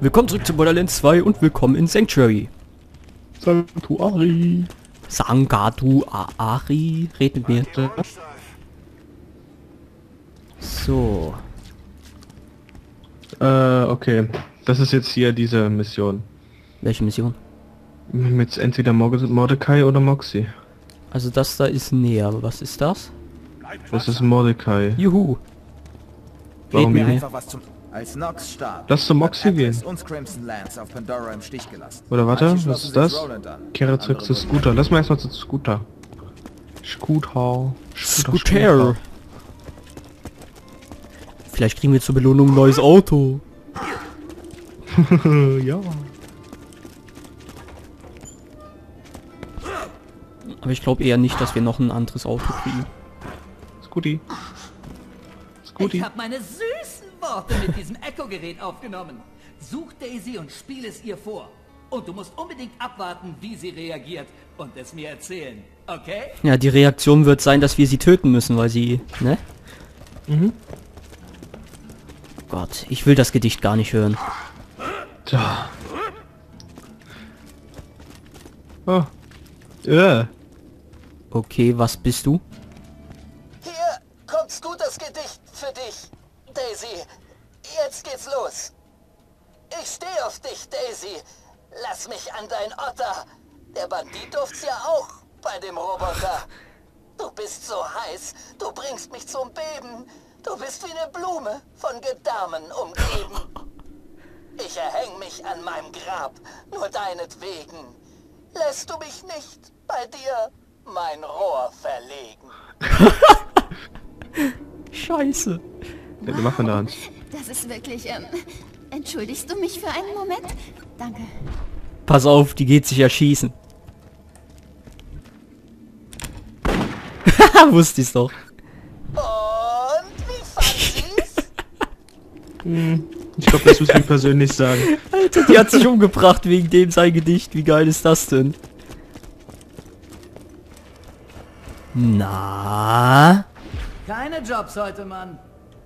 Willkommen zurück zu Borderlands 2 und willkommen in Sanctuary. Sanctuary. Sanctuary. Red mit mir. So. Okay. Das ist jetzt hier diese Mission. Welche Mission? Mit entweder Mordecai oder Moxie. Also das da ist näher, aber was ist das? Das ist Mordecai. Juhu. Warum Red mit mir. Einfach was zum... Als Nox starb, Lass zu Moxie hat gehen. Atlas uns Crimson Lance auf Pandora im Stich gelassen. Oder warte, Manche was schlossen ist das? sich Roland an, Kehre zurück andere zu wurden Scooter. Lass mal erstmal zu Scooter. Scooter. Scooter. Vielleicht kriegen wir zur Belohnung ein neues Auto. Ja. Aber ich glaube eher nicht, dass wir noch ein anderes Auto kriegen. Scooty. Scooty. Ich habe meine süßen Worte mit diesem Echo-Gerät aufgenommen. Such Daisy und spiel es ihr vor. Und du musst unbedingt abwarten, wie sie reagiert und es mir erzählen, okay? Ja, die Reaktion wird sein, dass wir sie töten müssen, weil sie... Ne? Mhm. Gott, ich will das Gedicht gar nicht hören. Da. Oh. Okay, was bist du? Hier kommt Scooters Gedicht für dich, Daisy. Jetzt geht's los. Ich stehe auf dich, Daisy. Lass mich an dein Otter. Der Bandit durft's ja auch bei dem Roboter. Du bist so heiß, du bringst mich zum Beben. Du bist wie eine Blume von Gedärmen umgeben. Ich erhäng mich an meinem Grab, nur deinetwegen. Lässt du mich nicht bei dir mein Rohr verlegen? Scheiße. Ja, wir machen da Hans. Das ist wirklich, entschuldigst du mich für einen Moment? Danke. Pass auf, die geht sich erschießen. Wusste ich's doch. Und wie fand sie's? Ich glaube, das muss ich persönlich sagen. Alter, die hat sich umgebracht wegen dem sein Gedicht. Wie geil ist das denn? Na? Keine Jobs heute, Mann.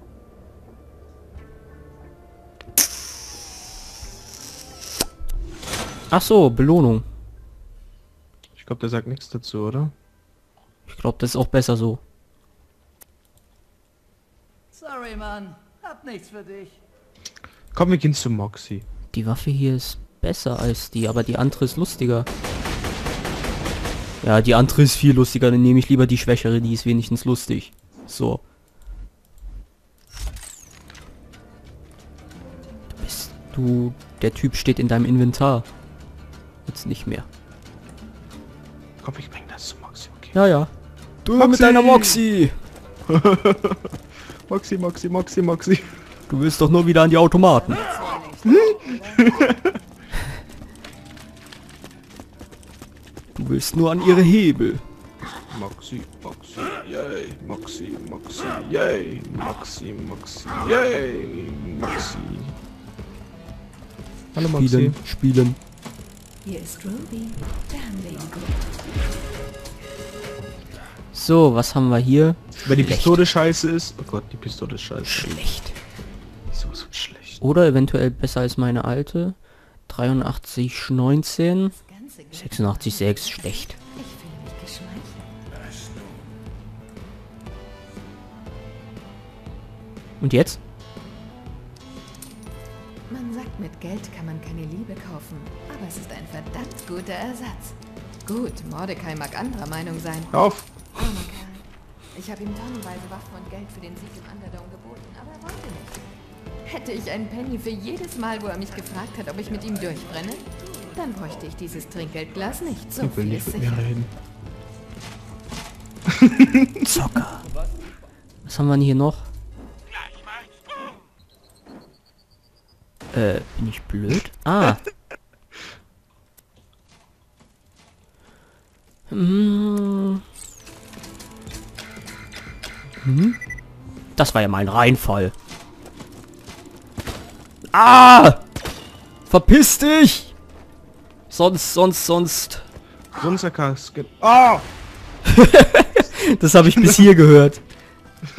Ach so, Belohnung. Ich glaube, der sagt nichts dazu, oder? Ich glaube, das ist auch besser so. Sorry, Mann. Hab nichts für dich. Komm, wir gehen zu Moxie. Die Waffe hier ist besser als die, aber die andere ist lustiger. Ja, die andere ist viel lustiger, dann nehme ich lieber die schwächere, die ist wenigstens lustig. So. Der Typ steht in deinem Inventar. Jetzt nicht mehr. Komm, ich bring das zu Moxie, okay? Ja, ja. Du Moxie! mit deiner Moxie! Moxie, Moxie, Moxie, Moxie. Du willst doch nur wieder an die Automaten. Du willst nur an ihre Hebel. Moxie, Moxie, yay, Moxie, Moxie, yay, Moxie, Moxie, yay, Moxie. Hallo Moxie. Spielen, spielen. Hier ist Ruby, der Handelngut. So, was haben wir hier? Wenn die Schlecht. Pistole scheiße ist... Oh Gott, die Pistole ist scheiße. Schlecht. Wieso so schlecht? Oder eventuell besser als meine alte. 83, 19. Ganze Glück. 86, 6. Schlecht. Ich fühle mich geschmeichelt. Und jetzt? Man sagt, mit Geld kann man keine Liebe kaufen, aber es ist ein verdammt guter Ersatz. Gut, Mordecai mag anderer Meinung sein. Hör auf! Armer Kerl. Ich habe ihm tonnenweise Waffen und Geld für den Sieg im Underdome geboten, aber er wollte nicht. Hätte ich einen Penny für jedes Mal, wo er mich gefragt hat, ob ich mit ihm durchbrenne, dann bräuchte ich dieses Trinkgeldglas nicht. So Ich will viel nicht ist mit mir sicher. reden. Zocker. Was haben wir denn hier noch? Bin ich blöd? Ah. Das war ja mal ein Reinfall. Ah! Verpiss dich! Sonst. Sonst der Kasket. Ah! Das habe ich bis hier gehört.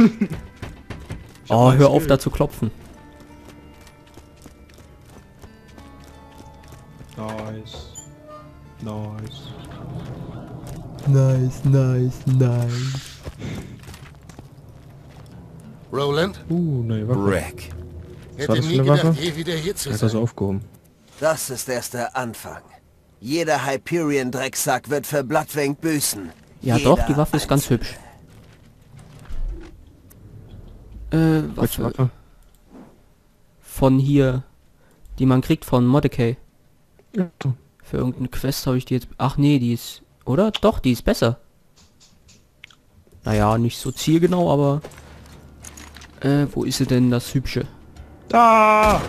Oh, hör auf da zu klopfen. Nice. Nice. Nice, nice, nice. Roland? Neue Waffe. Rick. Was war Hätte das für nie eine gedacht, Waffe? je wieder hier zu Er hat das sein. aufgehoben. Das ist erst der Anfang. Jeder Hyperion-Drecksack wird für Bloodwing büßen. Ja doch, die Waffe ist ganz hübsch. Welche Waffe? Von hier, die man kriegt von Mordecai. Ja. Für irgendeine Quest habe ich die jetzt... Ach nee, die ist... Oder? Doch, die ist besser. Naja, nicht so zielgenau, aber... wo ist sie denn, das Hübsche? Da!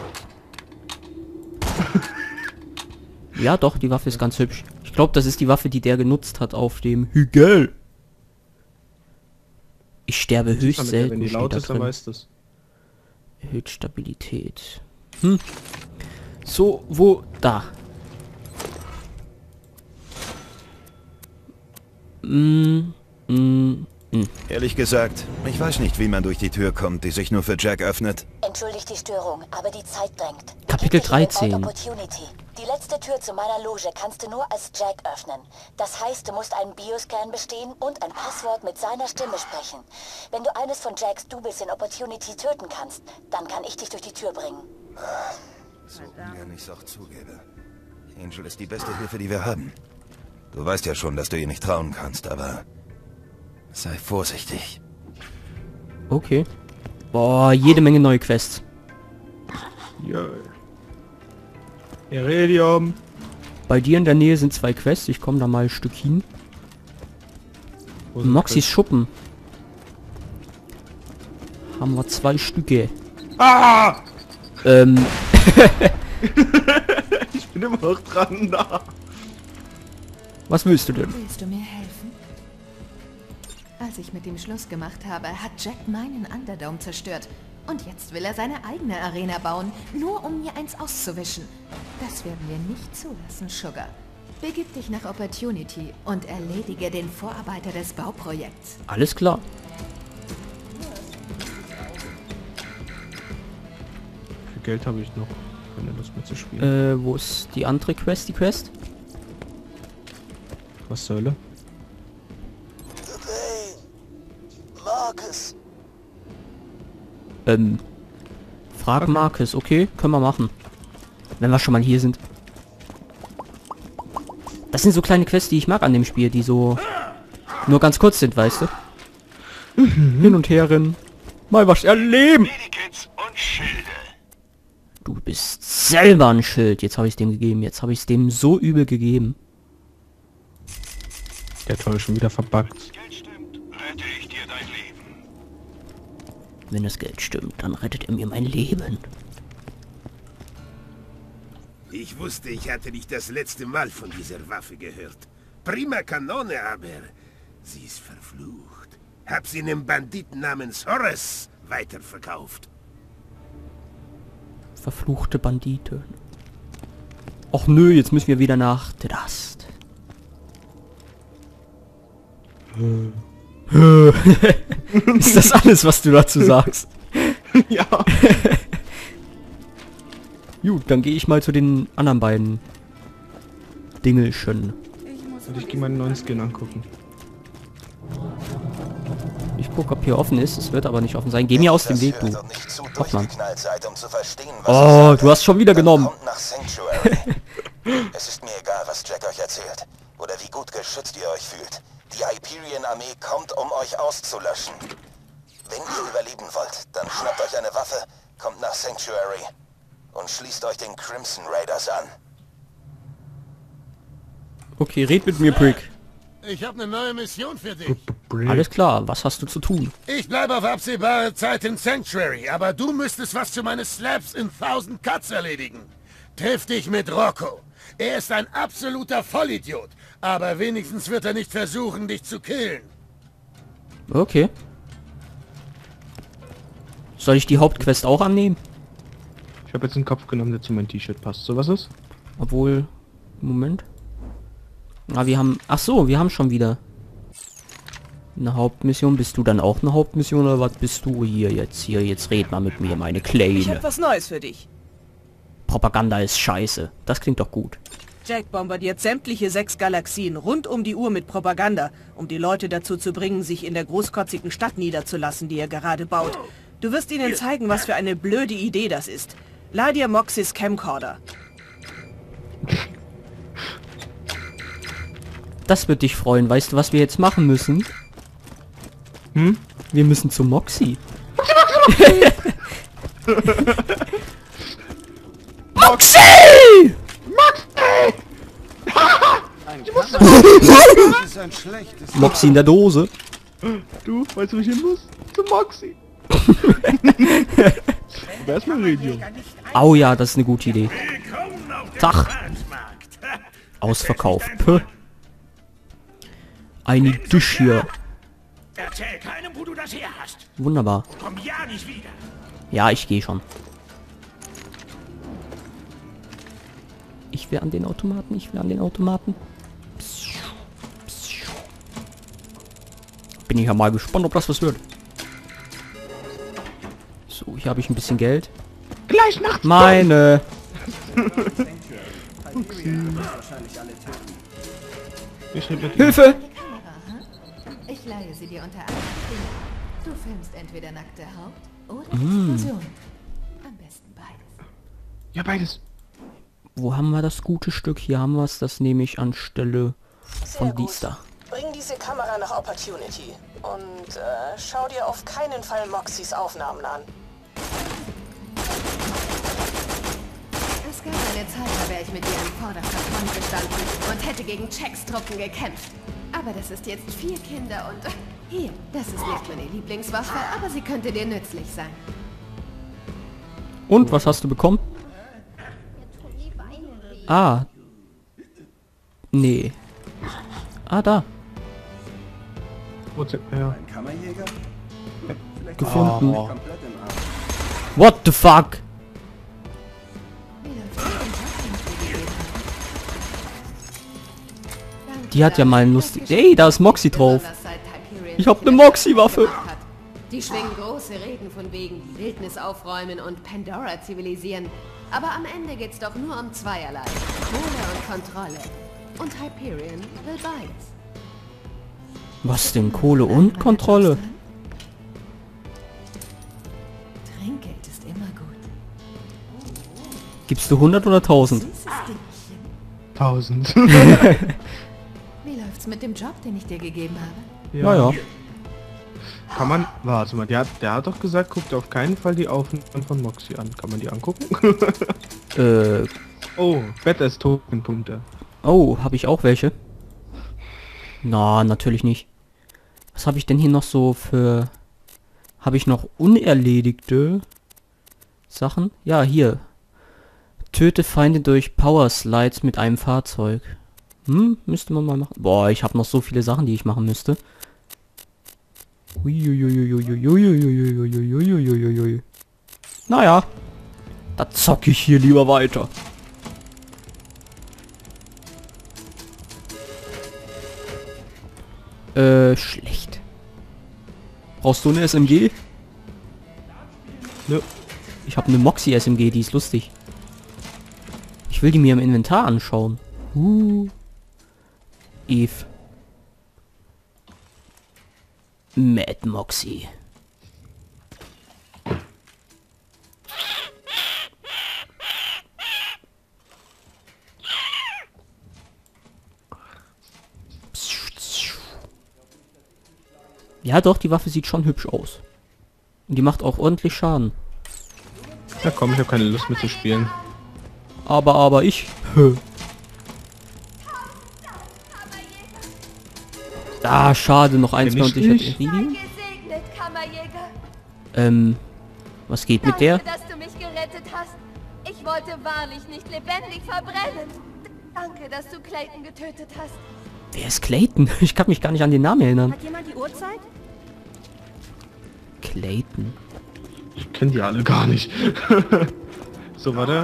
Ja doch, die Waffe ist ganz hübsch. Ich glaube, das ist die Waffe, die der genutzt hat auf dem Hügel. Ich sterbe höchst selten, Wenn die steht laut da ist, dann drin. weißt du es. Erhöht Stabilität. So, wo? Da. Ehrlich gesagt, ich weiß nicht, wie man durch die Tür kommt, die sich nur für Jack öffnet. Entschuldigt die Störung, aber die Zeit drängt. Kapitel Begib dich in den 13. Vault Opportunity. Die letzte Tür zu meiner Loge kannst du nur als Jack öffnen. Das heißt, du musst einen Bioscan bestehen und ein Passwort mit seiner Stimme sprechen. Wenn du eines von Jacks Doubles in Opportunity töten kannst, dann kann ich dich durch die Tür bringen. So ungern ich es auch zugebe. Angel ist die beste Hilfe, die wir haben. Du weißt ja schon, dass du ihr nicht trauen kannst, aber... sei vorsichtig. Okay. Boah, jede Menge neue Quests. Ja. Iridium. Bei dir in der Nähe sind 2 Quests. Ich komme da mal ein Stück hin. Wo sind Moxys Quests? Schuppen. Haben wir 2 Stücke. Ah! Ähm, Ich bin immer noch dran da. was willst du denn? Willst du mir helfen? Als ich mit dem Schluss gemacht habe, hat Jack meinen Underdome zerstört. Und jetzt will er seine eigene Arena bauen, nur um mir eins auszuwischen. Das werden wir nicht zulassen, Sugar. Begib dich nach Opportunity und erledige den Vorarbeiter des Bauprojekts. Alles klar. Wie viel Geld habe ich noch, wenn er Lust mit zu spielen? Wo ist die andere Quest? Die Quest? Was zur Hölle? Marcus. Frag Marcus. Okay, können wir machen. Wenn wir schon mal hier sind. Das sind so kleine Quests, die ich mag an dem Spiel, die so nur ganz kurz sind, weißt du? Hin und her rennen. Mal was erleben. Du bist selber ein Schild. Jetzt habe ich es dem gegeben. Jetzt habe ich es dem so übel gegeben. Der Toll schon wieder verbuggt. Wenn das Geld stimmt, dann rettet er mir mein Leben. Ich wusste, ich hatte nicht das letzte Mal von dieser Waffe gehört. Prima Kanone, aber sie ist verflucht. Hab sie einem Banditen namens Horace weiterverkauft. Verfluchte Banditen. Och nö, jetzt müssen wir wieder nach Drast. Ist das alles, was du dazu sagst? Ja. Gut, dann gehe ich mal zu den anderen beiden Dingelchen. Und ich gehe meinen neuen Skin angucken. Ich gucke, ob hier offen ist. Es wird aber nicht offen sein. Geh mir aus dem Weg, du. Hoffmann. Oh, du hast schon wieder genommen. Kommt nach Sanctuary. Es ist mir egal, was Jack euch erzählt. Oder wie gut geschützt ihr euch fühlt. Die Hyperion-Armee kommt, um euch auszulöschen. Wenn ihr überleben wollt, dann schnappt euch eine Waffe, kommt nach Sanctuary und schließt euch den Crimson Raiders an. Okay, red mit mir, Brick. Ich habe eine neue Mission für dich. Alles klar, was hast du zu tun? Ich bleibe auf absehbare Zeit in Sanctuary, aber du müsstest was für meine Slaps in 1000 Cuts erledigen. Triff dich mit Rocco. Er ist ein absoluter Vollidiot, aber wenigstens wird er nicht versuchen, dich zu killen. Okay. Soll ich die Hauptquest auch annehmen? Ich habe jetzt einen Kopf genommen, der zu meinem T-Shirt passt. So, was ist? Obwohl... Moment. Ah, wir haben... Ach so, wir haben schon wieder eine Hauptmission. Bist du dann auch eine Hauptmission oder was bist du hier jetzt? Hier, jetzt red mal mit mir, meine Ich Kleine. hab was Neues für dich. Propaganda ist scheiße. Das klingt doch gut. Jack bombardiert sämtliche 6 Galaxien rund um die Uhr mit Propaganda, um die Leute dazu zu bringen, sich in der großkotzigen Stadt niederzulassen, die er gerade baut. Du wirst ihnen zeigen, was für eine blöde Idee das ist. Leih dir Moxys Camcorder. Das wird dich freuen. Weißt du, was wir jetzt machen müssen? Hm? Wir müssen zu Moxie. Moxie! Moxie in der Dose. Du, weißt du, wo ich hin muss? Zu Moxie. Wer ist mein Radio? Oh ja, das ist eine gute Idee. Tag. Ausverkauft. Puh. Eine Tisch hier. Erzähl keinem, wo du das her hast. Wunderbar. Komm ja nicht wieder. Ja, ich gehe schon. Ich will an den Automaten, ich will an den Automaten. Bin ich ja mal gespannt, ob das was wird. So, hier habe ich ein bisschen Geld. Gleich nachts. Meine. Hilfe! Ich leihe sie dir unter Anleitung. Du filmst entweder nackte Haut oder Explosion. Am besten beides. Ja, beides. Wo haben wir das gute Stück? Hier haben wir es. Das nehme ich anstelle von dies da. Bring diese Kamera nach Opportunity und schau dir auf keinen Fall Moxys Aufnahmen an. Es gab eine Zeit, da wäre ich mit dir im Vorderfront gestanden und hätte gegen Jacks Truppen gekämpft. Aber das ist jetzt 4 Kinder und... Hier, das ist nicht meine Lieblingswaffe, aber sie könnte dir nützlich sein. Und, was hast du bekommen? Ah. Nee. Ah, da. Ja. Gefunden. What the fuck? Die hat ja mal ein lustig... Ey, da ist Moxie drauf. Ich hab eine Moxie-Waffe. Die schwingen große Reden von wegen die Wildnis aufräumen und Pandora zivilisieren. Aber am Ende geht's doch nur um zweierlei. Kohle und Kontrolle. Und Hyperion will beides. Was denn? Kohle und Kontrolle? Trinkgeld ist immer gut. Gibst du 100 oder 1000? 1000. Wie läuft's mit dem Job, den ich dir gegeben habe? Ja. Kann man... Warte mal, der hat doch gesagt, guckt auf keinen Fall die Aufnahmen von Moxie an. Kann man die angucken? Oh, Badass-Token-Punkte. Oh, habe ich auch welche? Na, natürlich nicht. Was habe ich denn hier noch so für... Habe ich noch unerledigte Sachen? Ja, hier. Töte Feinde durch Power Slides mit einem Fahrzeug. Müsste man mal machen. Boah, ich habe noch so viele Sachen, die ich machen müsste. Naja. Da zocke ich hier lieber weiter. Schlecht. Brauchst du eine SMG? Nö. Ich habe eine Moxie SMG, die ist lustig. Ich will die mir im Inventar anschauen. Eve. Mad Moxie. Ja doch, die Waffe sieht schon hübsch aus. Und die macht auch ordentlich Schaden. Ja komm, ich habe keine Lust mehr zu spielen. Aber ich... Ah, schade, noch eins mehr und ich hätte Iridium. Was geht mit der? Danke, dass du mich gerettet hast. Ich wollte wahrlich nicht lebendig verbrennen. Danke, dass du Clayton getötet hast. Wer ist Clayton? Ich kann mich gar nicht an den Namen erinnern. Hat jemand die Uhrzeit? Clayton. Ich kenne die alle gar nicht. So, warte.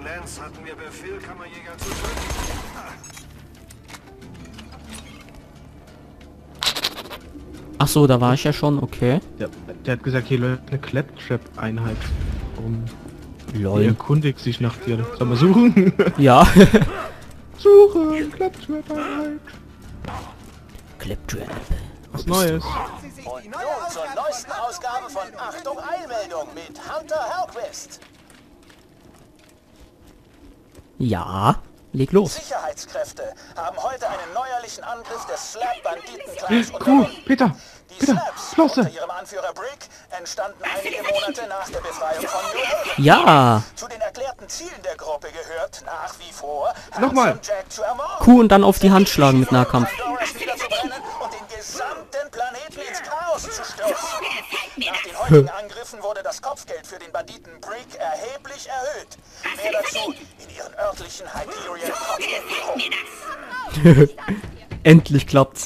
Ach so, da war ich ja schon, okay. Der hat gesagt, hier läuft eine Claptrap-Einheit rum. Lol. Die erkundigt sich nach dir. Soll mal suchen? Ja. Suche Claptrap. Claptrap. Was Neues. Und nun zur neuesten Ausgabe von Achtung Eilmeldung mit Hunter Hellquist. Ja, leg los. Sicherheitskräfte haben heute einen neuerlichen Angriff des Slab-Banditenclans Cool, unternommen. Peter. Die Slabs unter ihrem Anführer Brick entstanden einige Monate nach der Befreiung von New Haven. Ja. Zu den erklärten Zielen der Gruppe gehört nach wie vor, Nochmal. Jack zu ermorden, Q und dann auf die Hand schlagen mit Nahkampf. Pandoras niederzubrennen und den gesamten Planeten ins Chaos zu stürzen. Nach den heutigen Angriffen wurde das Kopfgeld für den Banditen Brick erheblich erhöht. Mehr dazu in ihren örtlichen Hyperion Kopfgeldgruppen. Endlich klappt's.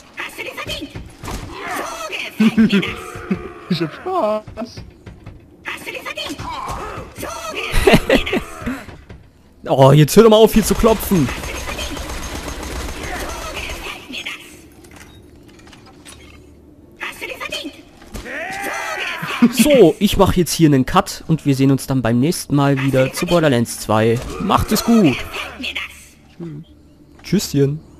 Ich hab Spaß. Oh, jetzt hör doch mal auf hier zu klopfen. So, ich mache jetzt hier einen Cut und wir sehen uns dann beim nächsten Mal wieder zu Borderlands 2. Macht es gut. Tschüsschen.